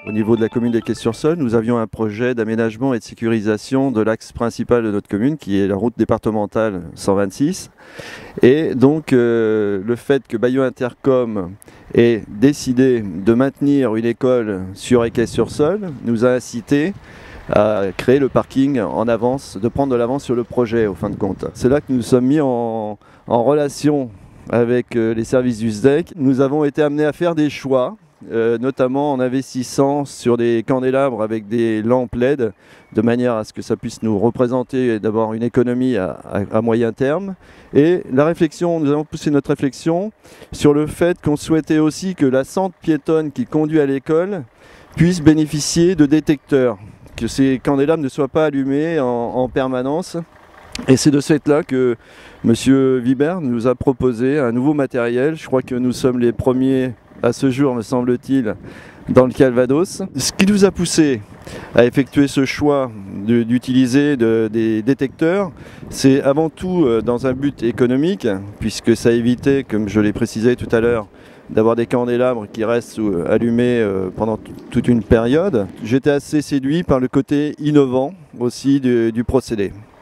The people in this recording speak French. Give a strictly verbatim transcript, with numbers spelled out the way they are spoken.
Au niveau de la commune d'Esquet-sur-Seulles, nous avions un projet d'aménagement et de sécurisation de l'axe principal de notre commune, qui est la route départementale cent vingt-six. Et donc, euh, le fait que Bayeux Intercom ait décidé de maintenir une école sur Esquet-sur-Seulles nous a incité à créer le parking en avance, de prendre de l'avance sur le projet, au fin de compte. C'est là que nous nous sommes mis en, en relation avec les services du S D E C. Nous avons été amenés à faire des choix, Euh, notamment en investissant sur des candélabres avec des lampes L E D, de manière à ce que ça puisse nous représenter et d'avoir une économie à, à, à moyen terme. Et la réflexion, nous avons poussé notre réflexion sur le fait qu'on souhaitait aussi que la sente piétonne qui conduit à l'école puisse bénéficier de détecteurs, que ces candélabres ne soient pas allumés en, en permanence. Et c'est de ce fait-là que M. Vibert nous a proposé un nouveau matériel. Je crois que nous sommes les premiers à ce jour, me semble-t-il, dans le Calvados. Ce qui nous a poussé à effectuer ce choix d'utiliser de, des détecteurs, c'est avant tout dans un but économique, puisque ça évitait, comme je l'ai précisé tout à l'heure, d'avoir des candélabres qui restent allumés pendant toute une période. J'étais assez séduit par le côté innovant aussi du, du procédé.